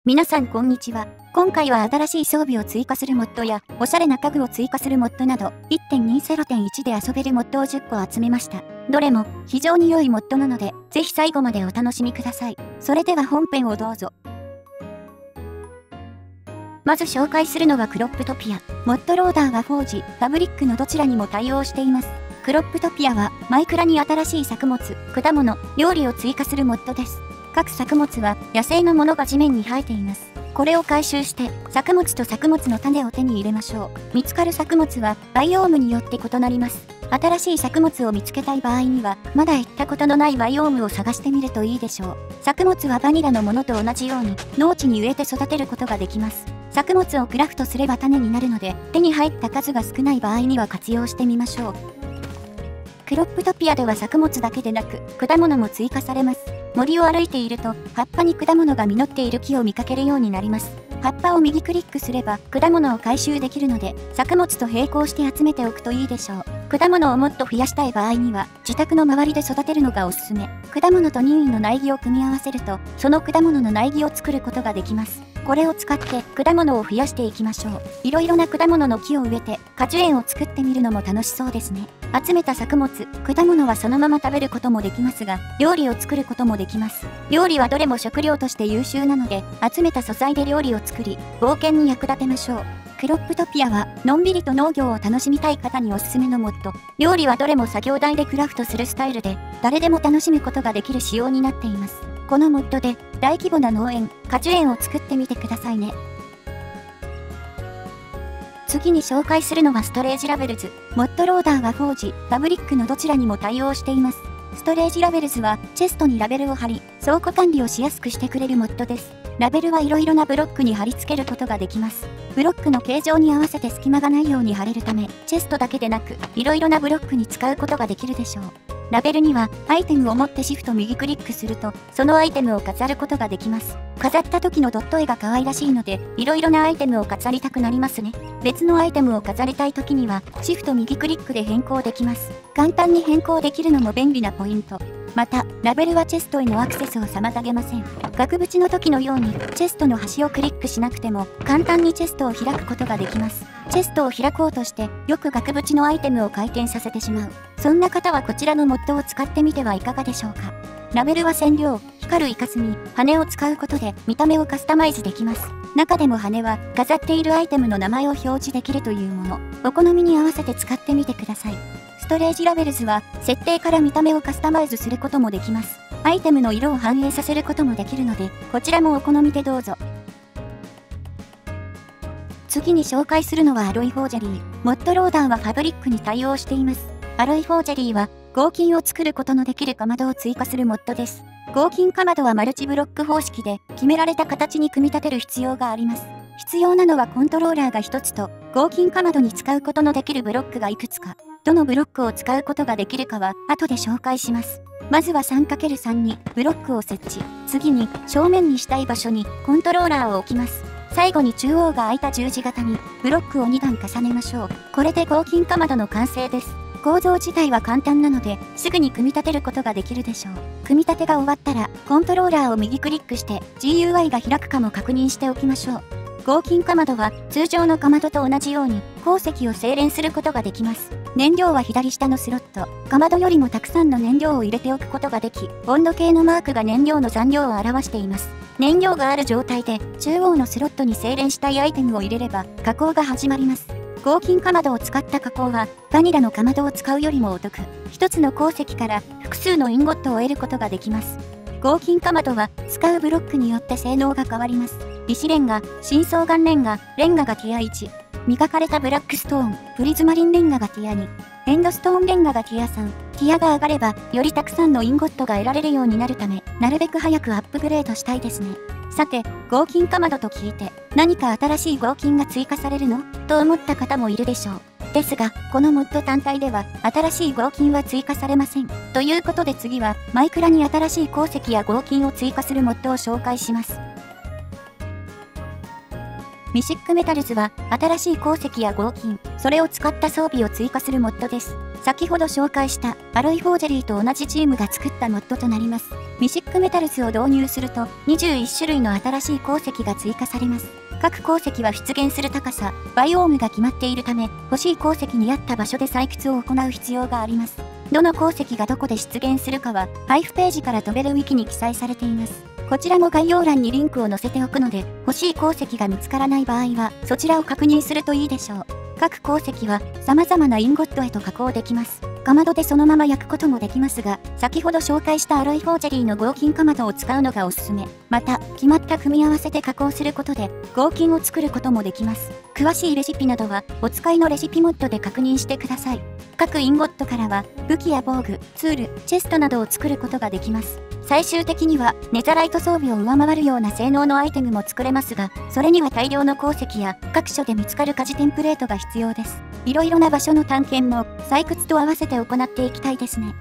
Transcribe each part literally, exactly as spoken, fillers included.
皆さんこんにちは。今回は新しい装備を追加するモッドや、おしゃれな家具を追加するモッドなど、いってんにじゅうてんいち で遊べるモッドをじゅっこ集めました。どれも非常に良いモッドなので、ぜひ最後までお楽しみください。それでは本編をどうぞ。まず紹介するのはクロップトピア。モッドローダーはフォージ、ファブリックのどちらにも対応しています。クロップトピアは、マイクラに新しい作物、果物、料理を追加するモッドです。各作物は野生のものが地面に生えています。これを回収して作物と作物の種を手に入れましょう。見つかる作物はバイオームによって異なります。新しい作物を見つけたい場合にはまだ行ったことのないバイオームを探してみるといいでしょう。作物はバニラのものと同じように農地に植えて育てることができます。作物をクラフトすれば種になるので手に入った数が少ない場合には活用してみましょう。クロップトピアでは作物だけでなく果物も追加されます。森を歩いていると葉っぱに果物が実っている木を見かけるようになります。葉っぱを右クリックすれば果物を回収できるので作物と並行して集めておくといいでしょう。果物をもっと増やしたい場合には自宅の周りで育てるのがおすすめ。果物と任意の苗木を組み合わせるとその果物の苗木を作ることができます。これを使って果物を増やしていきましょう。いろいろな果物の木を植えて果樹園を作ってみるのも楽しそうですね。集めた作物、果物はそのまま食べることもできますが、料理を作ることもできます。料理はどれも食料として優秀なので、集めた素材で料理を作り、冒険に役立てましょう。クロップトピアは、のんびりと農業を楽しみたい方におすすめのモッド。料理はどれも作業台でクラフトするスタイルで、誰でも楽しむことができる仕様になっています。このモッドで、大規模な農園、果樹園を作ってみてくださいね。次に紹介するのはストレージラベルズ。モッドローダーはフォージ、ファブリックのどちらにも対応しています。ストレージラベルズはチェストにラベルを貼り、倉庫管理をしやすくしてくれるモッドです。ラベルはいろいろなブロックに貼り付けることができます。ブロックの形状に合わせて隙間がないように貼れるため、チェストだけでなく、いろいろなブロックに使うことができるでしょう。ラベルにはアイテムを持ってシフト右クリックするとそのアイテムを飾ることができます。飾った時のドット絵が可愛らしいのでいろいろなアイテムを飾りたくなりますね。別のアイテムを飾りたい時にはシフト右クリックで変更できます。簡単に変更できるのも便利なポイント。また、ラベルはチェストへのアクセスを妨げません。額縁の時のようにチェストの端をクリックしなくても簡単にチェストを開くことができます。チェストを開こうとしてよく額縁のアイテムを回転させてしまう。そんな方はこちらのモッドを使ってみてはいかがでしょうか。ラベルは染料、光るイカスミ、羽を使うことで見た目をカスタマイズできます。中でも羽は飾っているアイテムの名前を表示できるというもの。お好みに合わせて使ってみてください。ストレージラベルズは設定から見た目をカスタマイズすることもできます。アイテムの色を反映させることもできるので、こちらもお好みでどうぞ。次に紹介するのはアロイフォージェリー。モッドローダーはファブリックに対応しています。アロイフォージェリーは合金を作ることのできるかまどを追加するモッドです。合金かまどはマルチブロック方式で決められた形に組み立てる必要があります。必要なのはコントローラーがひとつと合金かまどに使うことのできるブロックがいくつか。どのブロックを使うことができるかは後で紹介します。まずは さんかけるさん にブロックを設置。次に正面にしたい場所にコントローラーを置きます。最後に中央が空いた十字型にブロックをにだん重ねましょう。これで合金かまどの完成です。構造自体は簡単なのですぐに組み立てることができるでしょう。組み立てが終わったらコントローラーを右クリックして ジーユーアイ が開くかも確認しておきましょう。合金かまどは通常のかまどと同じように鉱石を精錬することができます。燃料は左下のスロット。かまどよりもたくさんの燃料を入れておくことができ、温度計のマークが燃料の残量を表しています。燃料がある状態で中央のスロットに精錬したいアイテムを入れれば加工が始まります。合金かまどを使った加工はバニラのかまどを使うよりもお得。一つの鉱石から複数のインゴットを得ることができます。合金かまどは使うブロックによって性能が変わります。石レンガ、深層岩レンガ、レンガがティアいち。磨かれたブラックストーン、プリズマリンレンガがティアに。エンドストーンレンガがティアさん。ティアが上がればよりたくさんのインゴットが得られるようになるため、なるべく早くアップグレードしたいですね。さて、合金かまどと聞いて、何か新しい合金が追加されるのと思った方もいるでしょう。ですが、このモッド単体では、新しい合金は追加されません。ということで次は、マイクラに新しい鉱石や合金を追加するモッドを紹介します。ミシックメタルズは、新しい鉱石や合金、それを使った装備を追加するモッドです。先ほど紹介した、アロイフォージェリーと同じチームが作ったモッドとなります。 ミシックメタルスを導入するとにじゅういち種類の新しい鉱石が追加されます。各鉱石は出現する高さ、バイオームが決まっているため、欲しい鉱石に合った場所で採掘を行う必要があります。どの鉱石がどこで出現するかは、配布ページから飛べるウィキに記載されています。こちらも概要欄にリンクを載せておくので、欲しい鉱石が見つからない場合は、そちらを確認するといいでしょう。各鉱石は様々なインゴットへと加工できます。かまどでそのまま焼くこともできますが、先ほど紹介したアロイフォージェリーの合金かまどを使うのがおすすめ。また、決まった組み合わせで加工することで、合金を作ることもできます。詳しいレシピなどは、お使いのレシピモッドで確認してください。各インゴットからは、武器や防具、ツール、チェストなどを作ることができます。最終的には、ネザライト装備を上回るような性能のアイテムも作れますが、それには大量の鉱石や各所で見つかる家事テンプレートが必要です。いろいろな場所の探検も採掘と合わせて行っていきたいですね。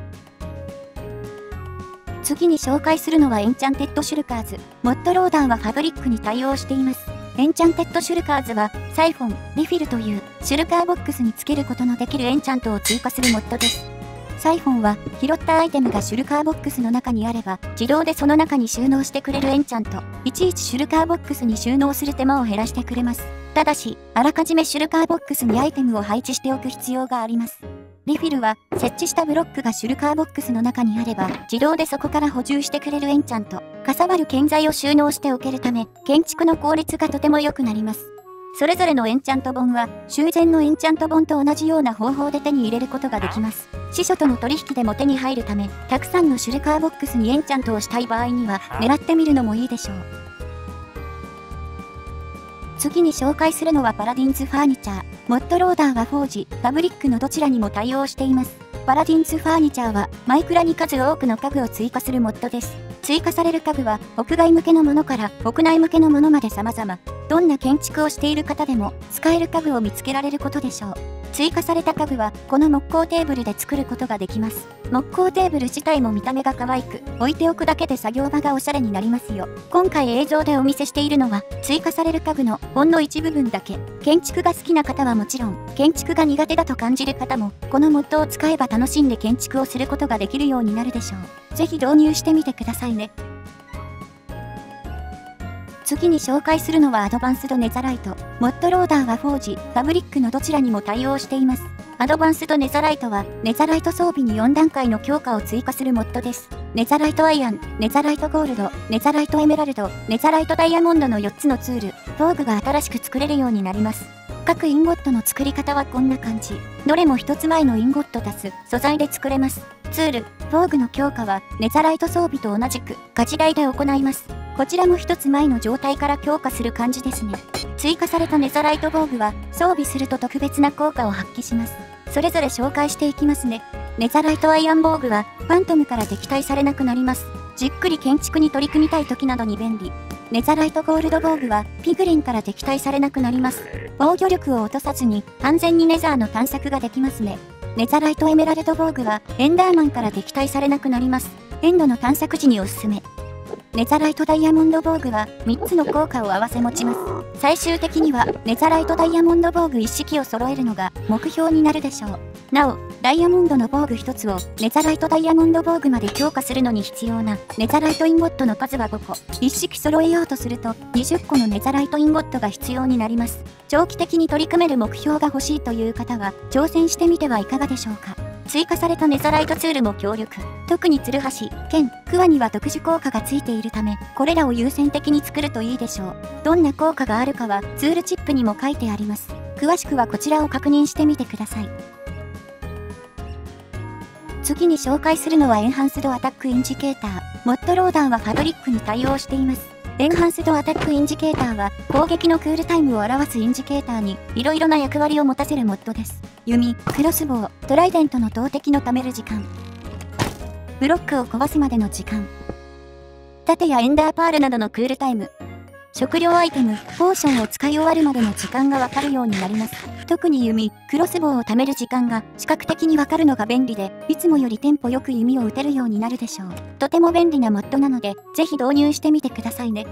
次に紹介するのはエンチャンテッドシュルカーズ。モッドローダーはファブリックに対応しています。エンチャンテッドシュルカーズはサイフォン、リフィルというシュルカーボックスにつけることのできるエンチャントを追加するモッドです。サイフォンは拾ったアイテムがシュルカーボックスの中にあれば自動でその中に収納してくれるエンチャント。いちいちシュルカーボックスに収納する手間を減らしてくれます。ただし、あらかじめシュルカーボックスにアイテムを配置しておく必要があります。リフィルは設置したブロックがシュルカーボックスの中にあれば自動でそこから補充してくれるエンチャント。かさばる建材を収納しておけるため建築の効率がとても良くなります。それぞれのエンチャント本は修繕のエンチャント本と同じような方法で手に入れることができます。司書との取引でも手に入るため、たくさんのシュルカーボックスにエンチャントをしたい場合には狙ってみるのもいいでしょう。次に紹介するのはパラディンズファーニチャー。モッドローダーはフォージ、ファブリックのどちらにも対応しています。パラディンズファーニチャーはマイクラに数多くの家具を追加するモッドです。追加される家具は屋外向けのものから屋内向けのものまで様々。どんな建築をしている方でも使える家具を見つけられることでしょう。追加された家具はこの木工テーブルで作ることができます。木工テーブル自体も見た目が可愛く、置いておくだけで作業場がおしゃれになりますよ。今回映像でお見せしているのは追加される家具のほんの一部分だけ。建築が好きな方はもちろん、建築が苦手だと感じる方も、このモッドを使えば楽しんで建築をすることができるようになるでしょう。ぜひ導入してみてくださいね。次に紹介するのはアドバンスドネザライト。モッドローダーはフォージ、ファブリックのどちらにも対応しています。アドバンスドネザライトは、ネザライト装備によん段階の強化を追加するモッドです。ネザライトアイアン、ネザライトゴールド、ネザライトエメラルド、ネザライトダイヤモンドのよっつのツール、道具が新しく作れるようになります。各インゴットの作り方はこんな感じ。どれも一つ前のインゴット足す素材で作れます。ツール、道具の強化は、ネザライト装備と同じく、ガチ台で行います。こちらも一つ前の状態から強化する感じですね。追加されたネザライト防具は装備すると特別な効果を発揮します。それぞれ紹介していきますね。ネザライトアイアン防具はファントムから撃退されなくなります。じっくり建築に取り組みたい時などに便利。ネザライトゴールド防具はピグリンから撃退されなくなります。防御力を落とさずに安全にネザーの探索ができますね。ネザライトエメラルド防具はエンダーマンから撃退されなくなります。エンドの探索時におすすめ。ネザライトダイヤモンド防具はみっつの効果を併せ持ちます。最終的にはネザライトダイヤモンド防具一式を揃えるのが目標になるでしょう。なお、ダイヤモンドの防具ひとつをネザライトダイヤモンド防具まで強化するのに必要なネザライトインゴットの数はごこ。一式揃えようとするとにじゅっこのネザライトインゴットが必要になります。長期的に取り組める目標が欲しいという方は挑戦してみてはいかがでしょうか。追加されたネザライトツールも強力。特にツルハシ、剣、クワには特殊効果がついているため、これらを優先的に作るといいでしょう。どんな効果があるかはツールチップにも書いてあります。詳しくはこちらを確認してみてください。次に紹介するのはエンハンスドアタックインジケーター。モッドローダーはファブリックに対応しています。エンハンスドアタックインジケーターは攻撃のクールタイムを表すインジケーターにいろいろな役割を持たせるモッドです。弓、クロスボウ、トライデントの投擲の貯める時間。ブロックを壊すまでの時間。盾やエンダーパールなどのクールタイム。食料アイテム、ポーションを使い終わるまでの時間がわかるようになります。特に弓、クロスボウを貯める時間が視覚的にわかるのが便利で、いつもよりテンポよく弓を撃てるようになるでしょう。とても便利なモッドなので、ぜひ導入してみてくださいね。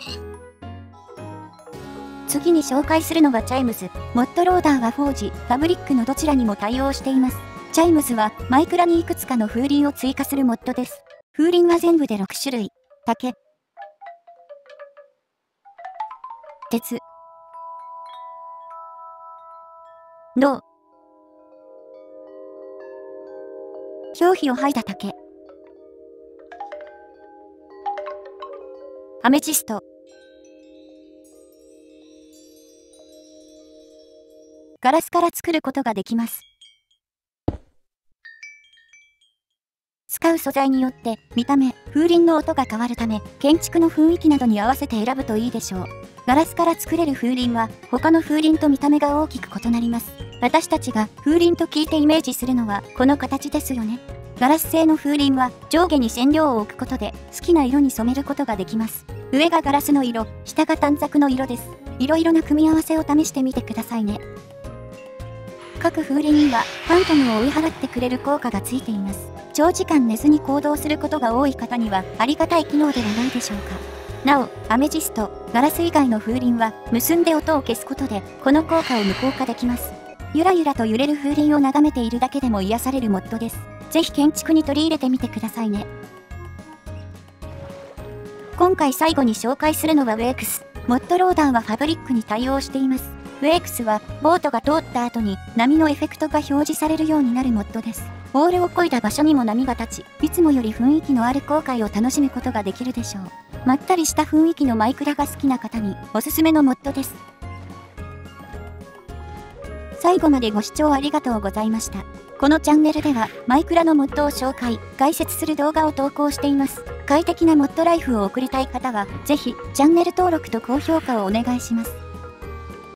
次に紹介するのがチャイムズ。モッドローダーはフォージ、ファブリックのどちらにも対応しています。チャイムズはマイクラにいくつかの風鈴を追加するモッドです。 風鈴は全部でろくしゅるい。竹、鉄、銅、表皮を剥いだ竹、アメジスト、ガラスから作ることができます。使う素材によって見た目、風鈴の音が変わるため、建築の雰囲気などに合わせて選ぶといいでしょう。ガラスから作れる風鈴は他の風鈴と見た目が大きく異なります。私たちが風鈴と聞いてイメージするのはこの形ですよね。ガラス製の風鈴は上下に染料を置くことで好きな色に染めることができます。上がガラスの色、下が短冊の色です。いろいろな組み合わせを試してみてくださいね。各風鈴にはファントムを追い払ってくれる効果がついています。長時間寝ずに行動することが多い方にはありがたい機能ではないでしょうか。なお、アメジスト、ガラス以外の風鈴は結んで音を消すことでこの効果を無効化できます。ゆらゆらと揺れる風鈴を眺めているだけでも癒されるモッドです。ぜひ建築に取り入れてみてくださいね。今回最後に紹介するのはウェイクス。モッドローダーはファブリックに対応しています。ウェイクスはボートが通った後に波のエフェクトが表示されるようになるモッドです。オールを漕いだ場所にも波が立ち、いつもより雰囲気のある航海を楽しむことができるでしょう。まったりした雰囲気のマイクラが好きな方におすすめのモッドです。最後までご視聴ありがとうございました。このチャンネルではマイクラのモッドを紹介、解説する動画を投稿しています。快適なモッドライフを送りたい方はぜひチャンネル登録と高評価をお願いします。